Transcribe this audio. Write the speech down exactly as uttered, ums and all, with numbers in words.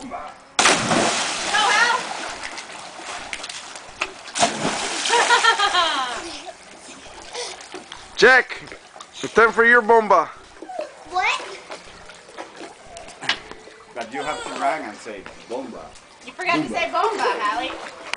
bomba. Go, Hal! Jack, it's time for your bomba. What? But you have to run and say bomba. You forgot to say bomba, Hallie.